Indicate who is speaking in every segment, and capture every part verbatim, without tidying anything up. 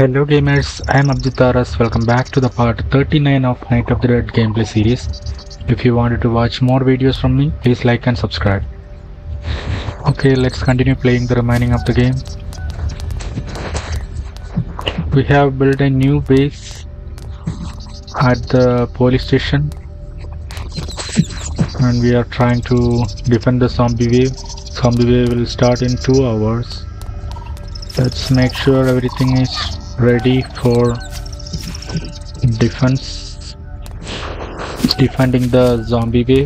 Speaker 1: Hello gamers, I am Abditaras. Welcome back to the part thirty-nine of Night of the Dead gameplay series. If you wanted to watch more videos from me, please like and subscribe. Okay, let's continue playing the remaining of the game. We have built a new base at the police station and we are trying to defend the zombie wave. Zombie wave will start in two hours. Let's make sure everything is ready for defense, defending the zombie wave.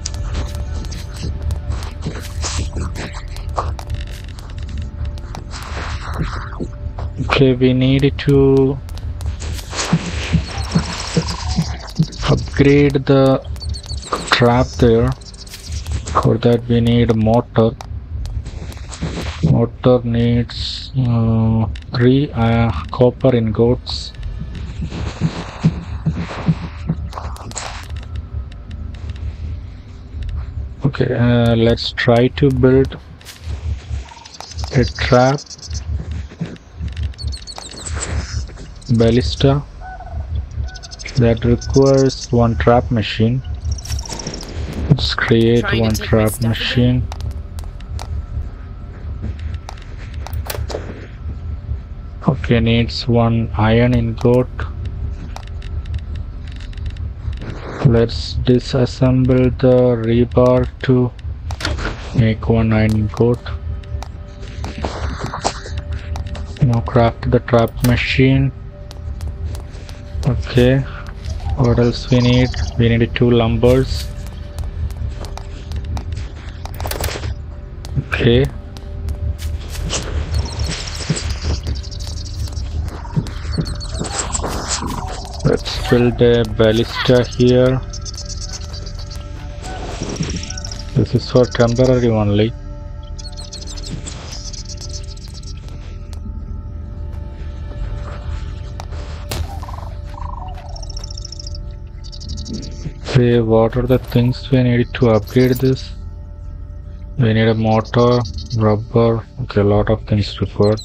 Speaker 1: Okay, we need to upgrade the trap there. For that we need a motor. Motor needs uh, three uh, copper ingots. Okay, uh, let's try to build a trap ballista that requires one trap machine. Let's create one trap machine. Okay, needs one iron ingot. Let's disassemble the rebar to make one iron ingot. Now craft the trap machine. Okay, what else we need? We need two lumbers. Okay. Let's build a ballista here. This is for temporary only. Okay, what are the things we need to upgrade this? We need a motor, rubber, okay, a lot of things required.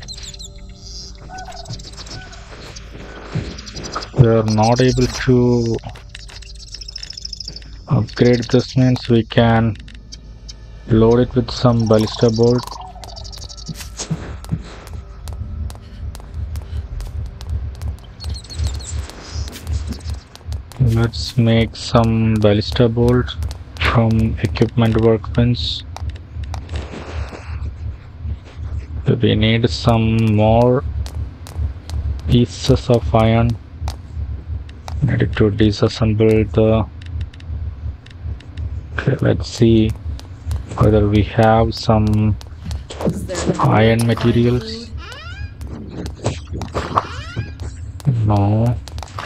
Speaker 1: We are not able to upgrade this, means we can load it with some ballista bolt. Let's make some ballista bolt from equipment workbench. We need some more pieces of iron. Need to disassemble the. Okay, let's see whether we have some iron materials. No.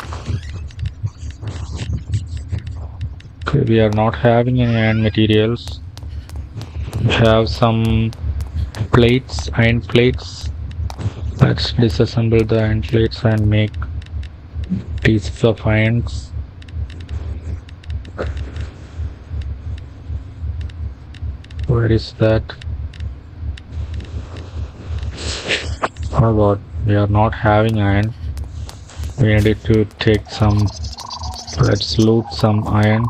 Speaker 1: Okay, we are not having any iron materials. We have some plates, iron plates. Let's disassemble the iron plates and make pieces of irons. Where is that? Oh god, we are not having iron. We needed to take some. Let's loot some iron.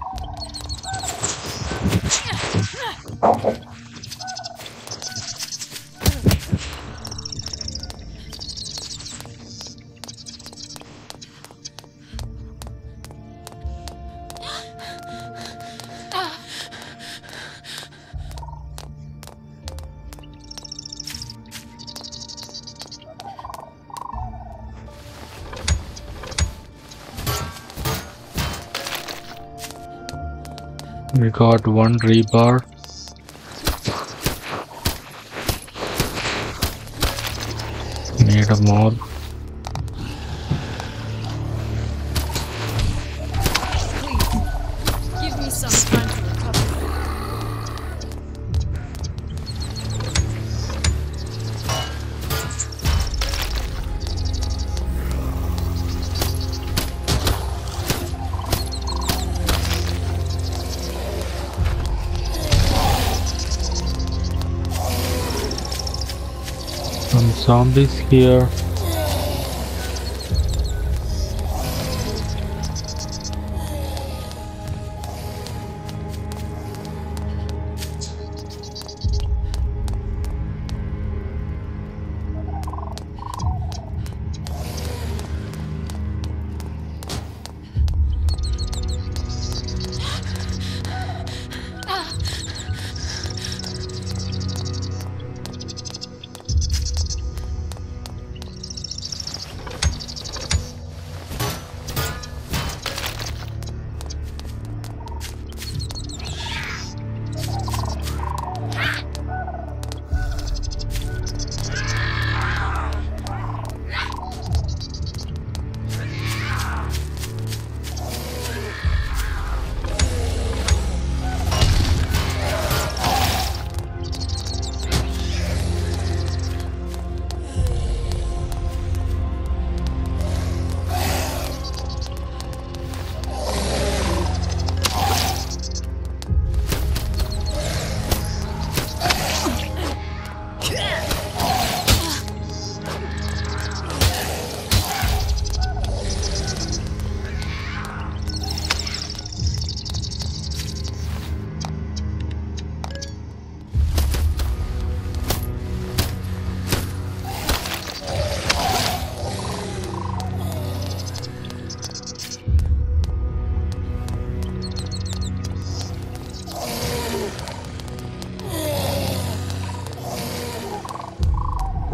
Speaker 1: We got one rebar. Need a more.
Speaker 2: Please, give me some time to recover.
Speaker 1: Some zombies here.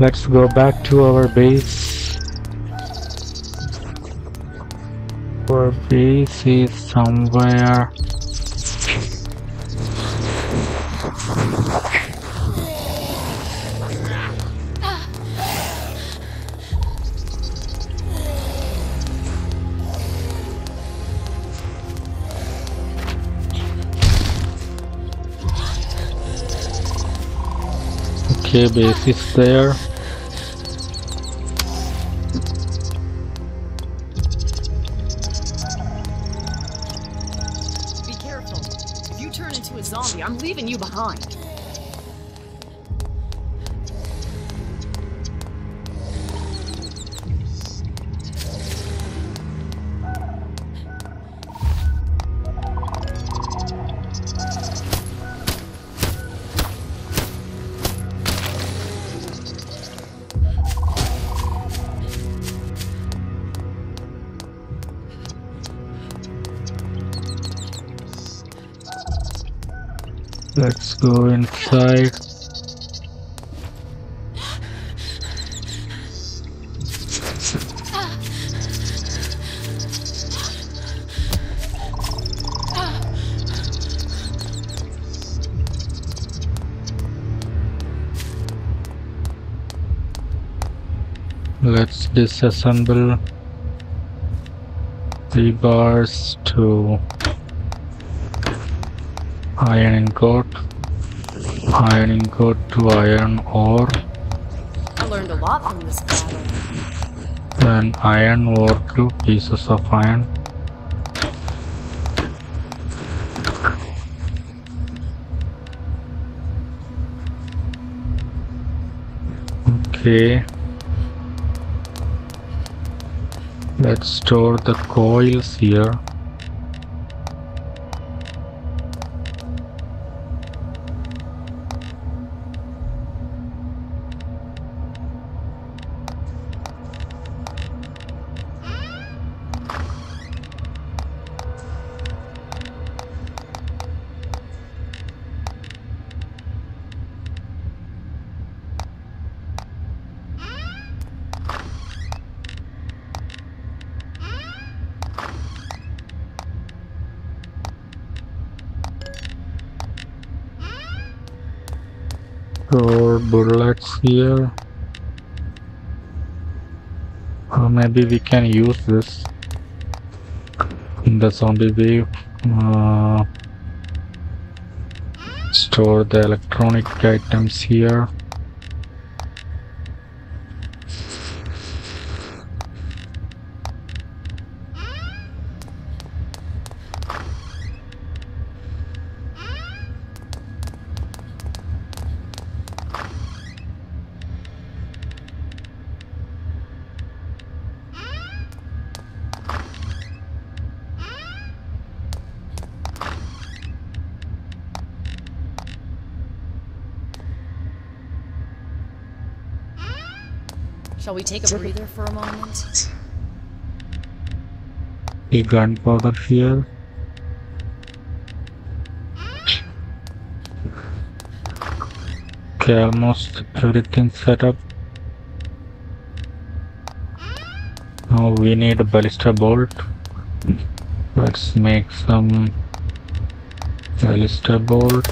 Speaker 1: Let's go back to our base. Our base is somewhere. Okay, base is there.
Speaker 2: Be careful. If you turn into a zombie, I'm leaving you behind.
Speaker 1: Let's go inside. Let's disassemble the bars to iron ingot, iron ingot to iron ore,
Speaker 2: I learned a lot from this battle.
Speaker 1: then iron ore to pieces of iron. Okay. Let's store the coils here. Store bullets here. Or maybe we can use this in the zombie wave. Uh, store the electronic items here.
Speaker 2: Shall we take a breather for a moment?
Speaker 1: The gunpowder here. Okay, almost everything set up. Now we need a ballista bolt. Let's make some ballista bolt.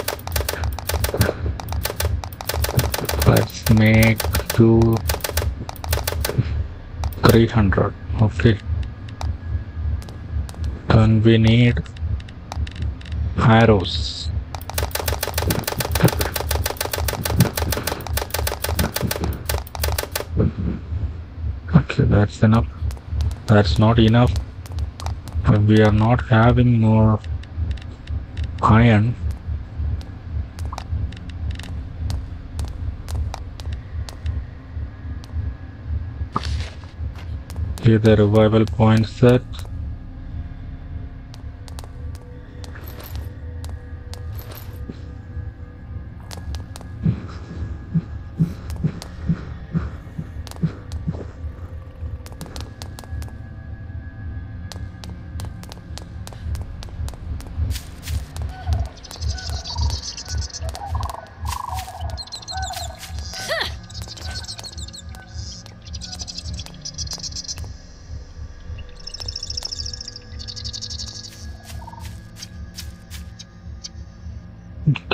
Speaker 1: Let's make two three hundred. Okay. Then we need arrows. Okay, that's enough. That's not enough. We are not having more iron. Okay, the revival point set.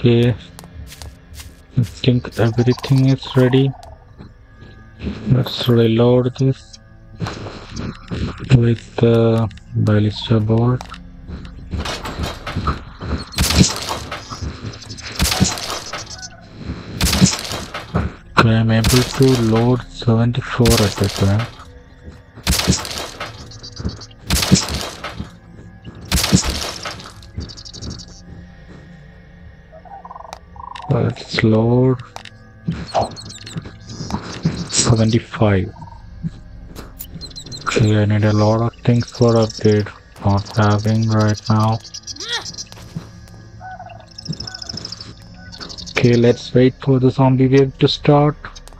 Speaker 1: Okay, I think everything is ready. Let's reload this with the ballista bolt. Okay, I'm able to load seventy-four at a time. Let's load seventy-five. Okay, I need a lot of things for upgrade. Not having right now. Okay, let's wait for the zombie wave to start.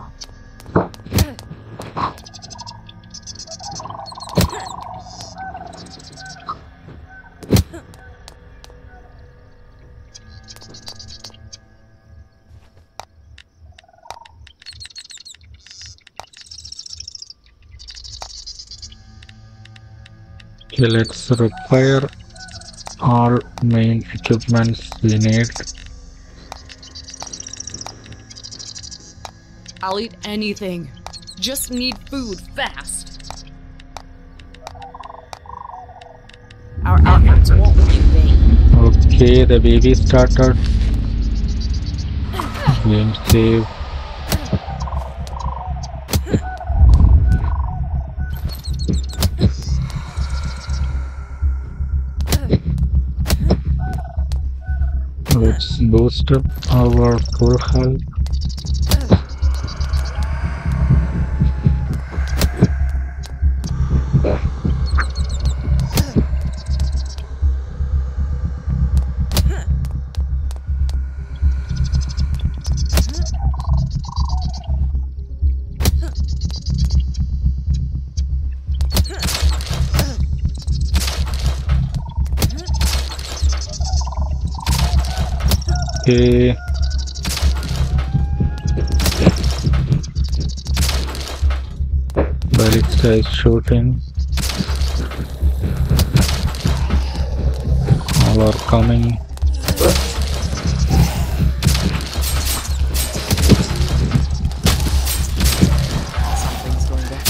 Speaker 1: Okay, let's repair all main equipments we need.
Speaker 2: I'll eat anything. Just need food fast. Our efforts won't be in vain.
Speaker 1: Okay, the baby started. Game save. Let's boost up our full health. Okay. Ballista is shooting. All are coming.
Speaker 2: Something's going to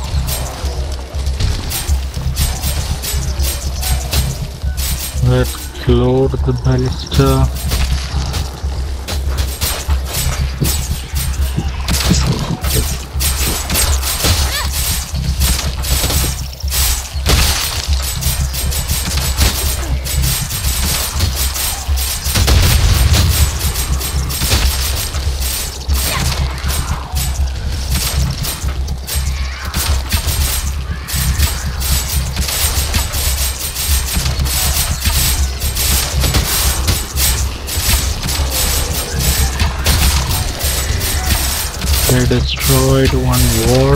Speaker 1: Let's Load the ballista. They destroyed one war.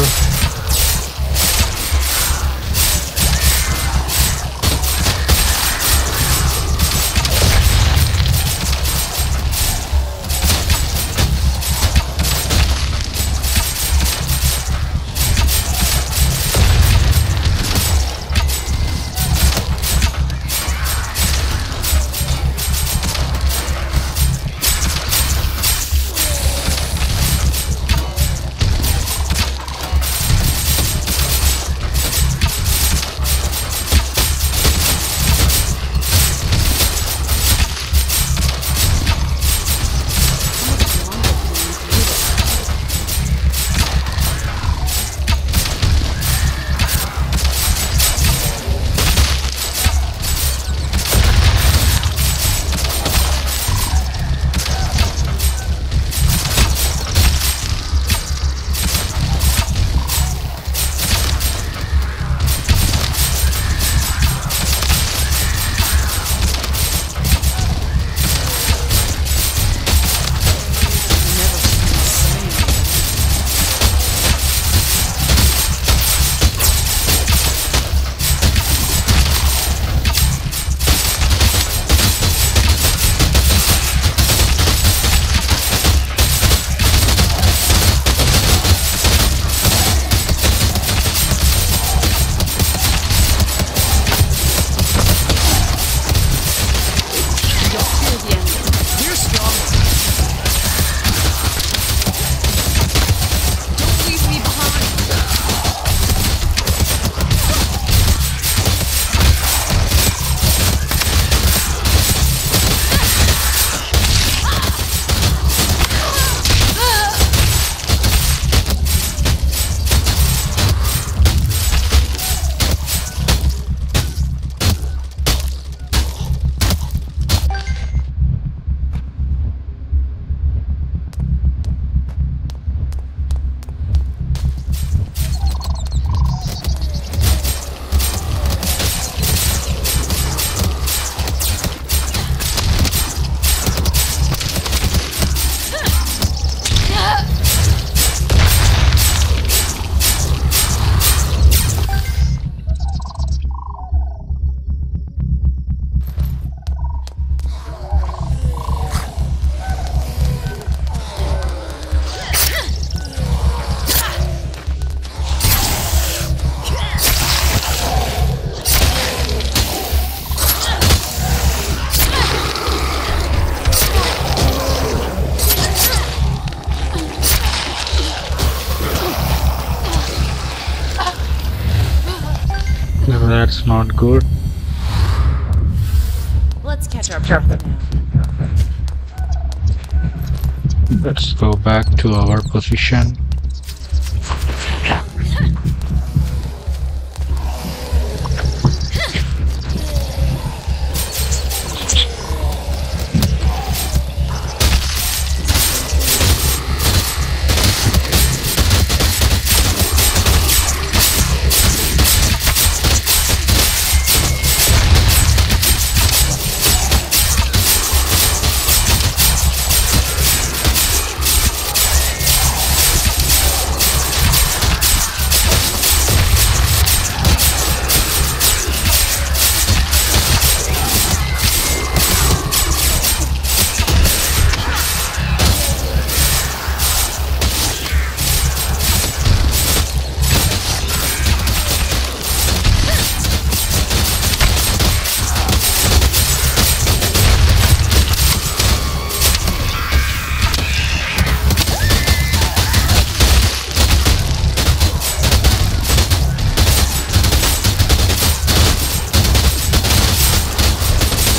Speaker 1: That's not good.
Speaker 2: Let's catch our breath now.
Speaker 1: Let's go back to our position.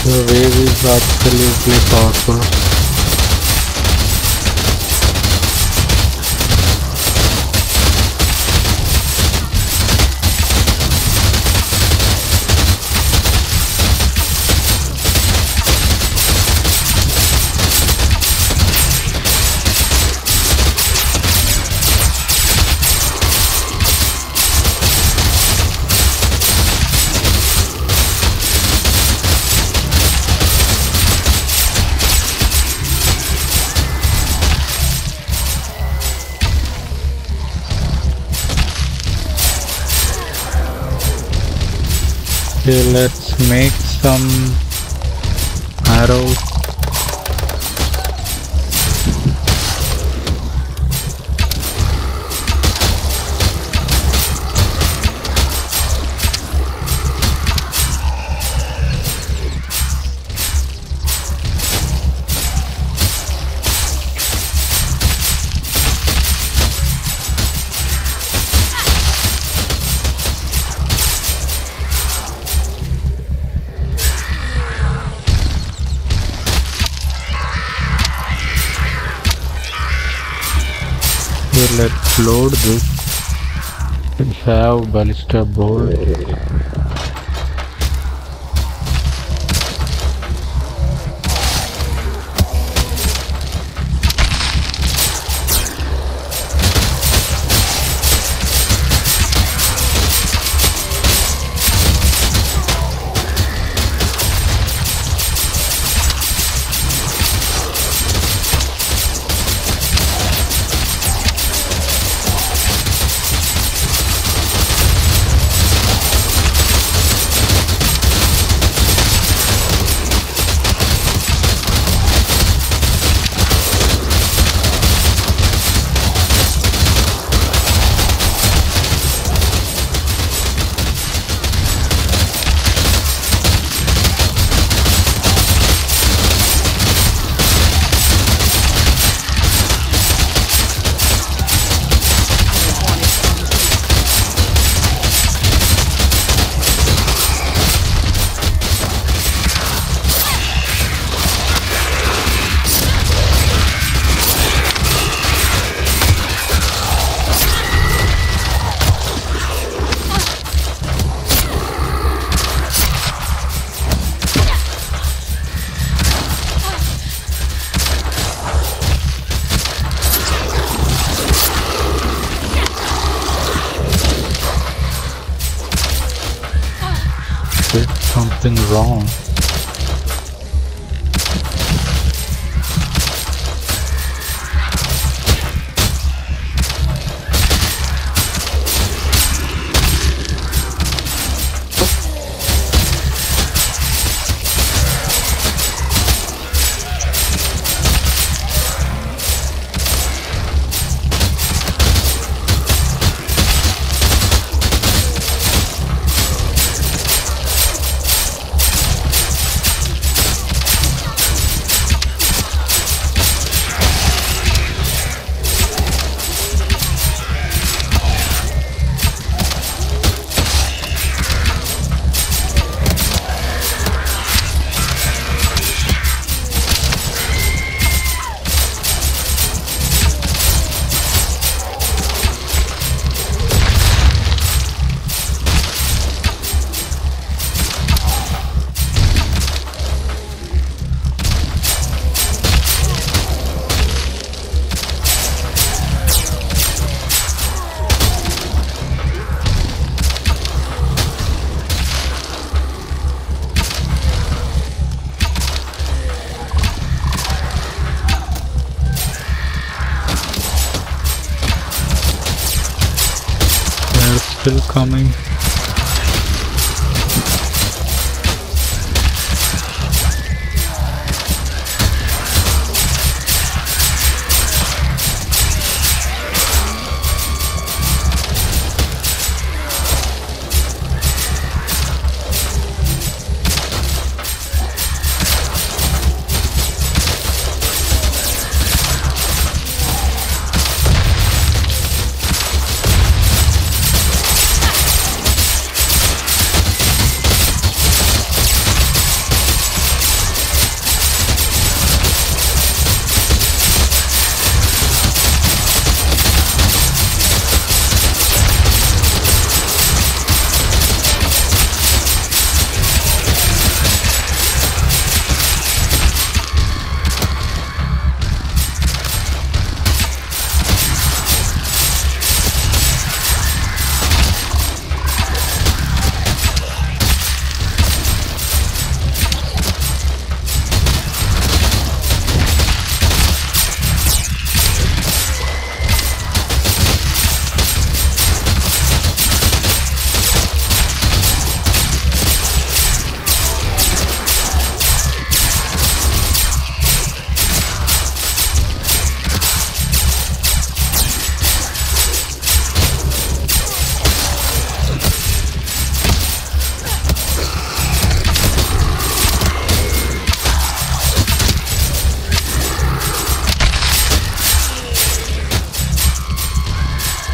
Speaker 1: The wave is absolutely powerful. Okay, let's make some arrows. Okay, let's load this. We have ballista bolt. Did something wrong. Still coming.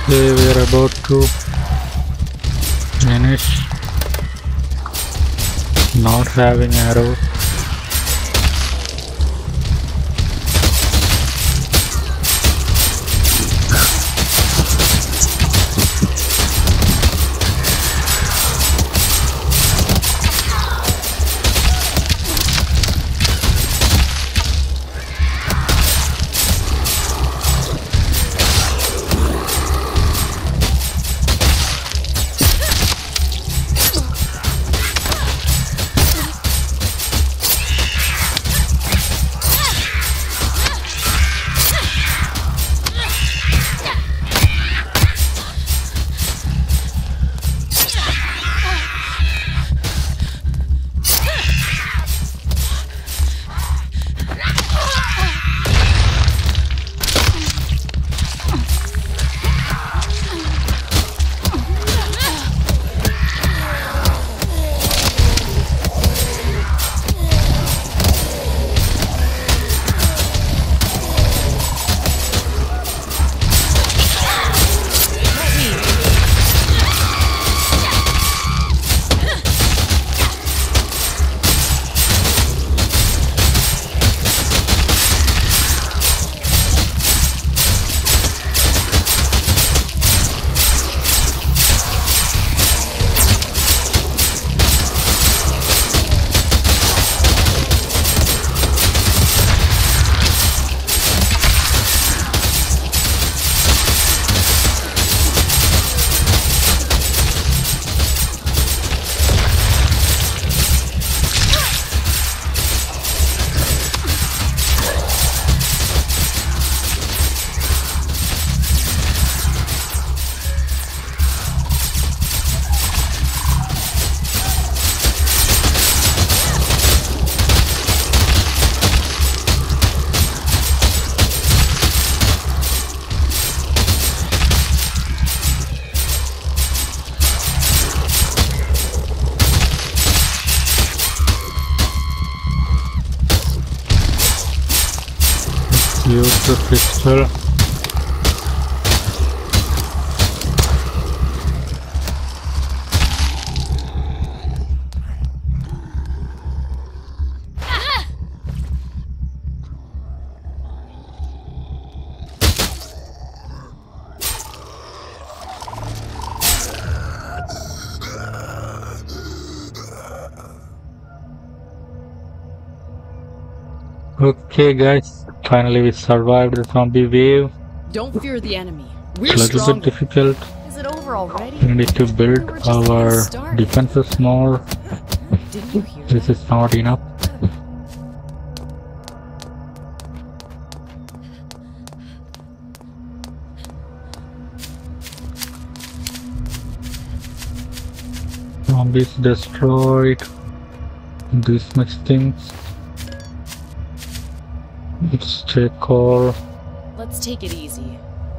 Speaker 1: Okay, we are about to finish. Not having arrow. Use the pistol. Okay guys, finally we survived the zombie wave.
Speaker 2: Don't fear the enemy. We're
Speaker 1: It's a little
Speaker 2: stronger.
Speaker 1: bit difficult.
Speaker 2: Is it over already?
Speaker 1: We need to build
Speaker 2: We were just getting
Speaker 1: our
Speaker 2: started.
Speaker 1: defenses more.
Speaker 2: Didn't you hear
Speaker 1: This is not enough. Zombies destroyed. This much things. Let's check all.
Speaker 2: Let's take it easy.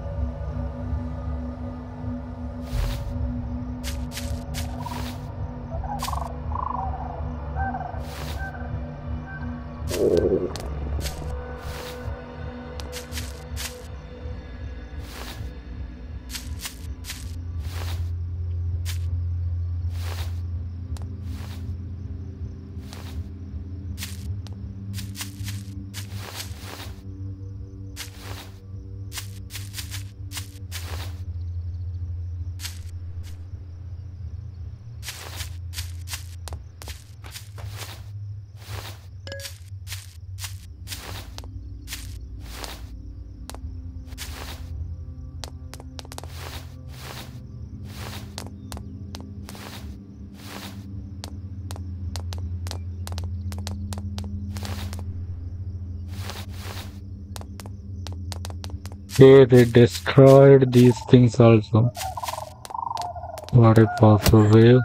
Speaker 1: Okay, they destroyed these things also. What a powerful wave.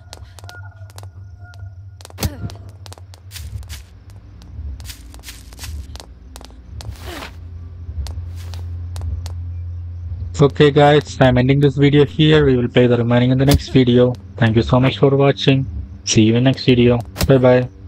Speaker 1: Okay guys, I'm ending this video here. We will play the remaining in the next video. Thank you so much for watching. See you in next video. Bye bye.